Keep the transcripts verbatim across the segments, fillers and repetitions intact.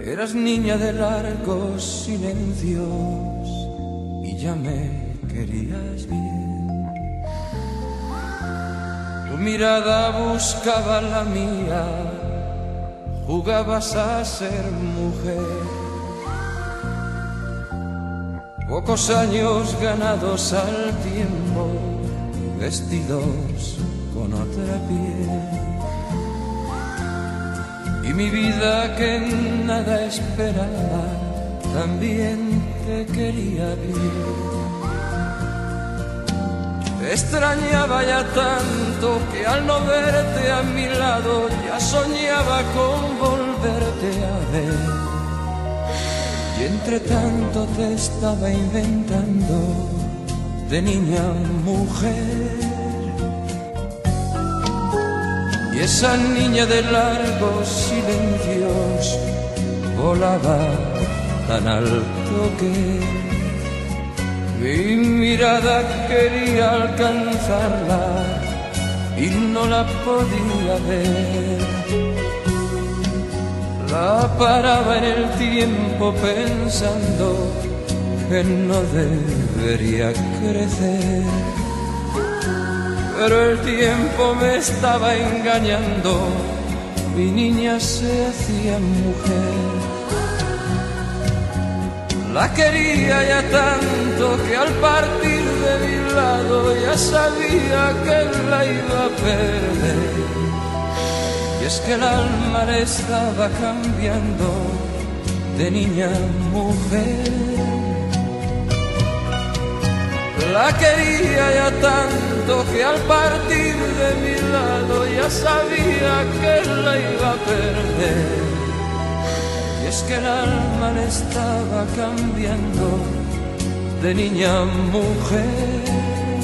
Eras niña de largos silencios y ya me querías bien. Tu mirada buscaba la mía, jugabas a ser mujer. Pocos años ganados al tiempo, vestidos con otra piel. Y mi vida que nada esperaba, también te quería bien. Te extrañaba ya tanto que al no verte a mi lado ya soñaba con volverte a ver. Y entre tanto te estaba inventando de niña a mujer. Y esa niña de largos silencios volaba tan alto que mi mirada quería alcanzarla y no la podía ver. La paraba en el tiempo pensando que no debería crecer. Pero el tiempo me estaba engañando, mi niña se hacía mujer. La quería ya tanto que al partir de mi lado ya sabía que la iba a perder. Y es que el alma le estaba cambiando de niña a mujer. La quería ya tanto que al partir de mi lado ya sabía que la iba a perder. Y es que el alma le estaba cambiando de niña a mujer.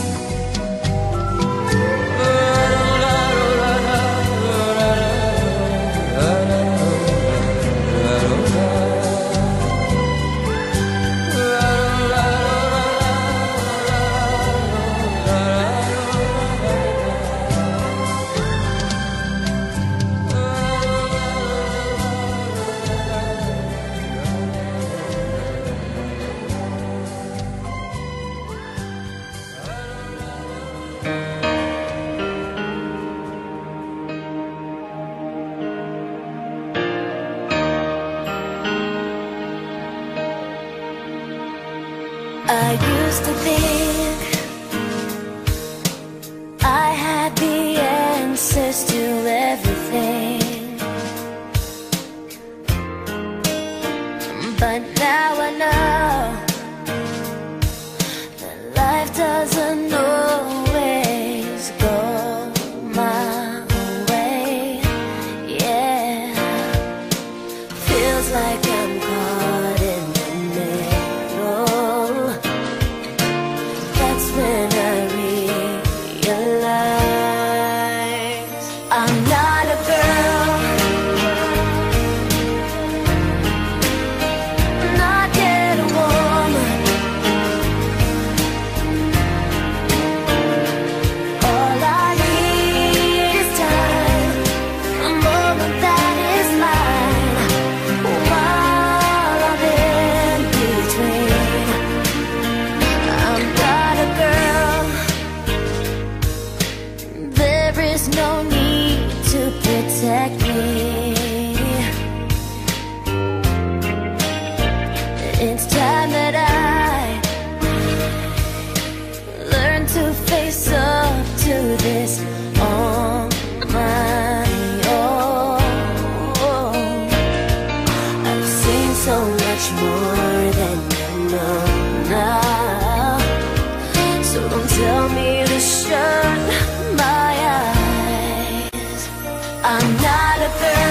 I used to think I had the answers to everything, but now I know that life doesn't always go my way. Yeah, feels like I'm caught in the middle. That's when I realize I'm not a girl, not yet a woman. All I need is time, a moment that is mine, while I'm in between. I'm not a girl, there is no need to protect me. It's time that I learn to face up to this on my own. I've seen so much more than you know now, so don't tell me to shut my eyes. I'm not a girl,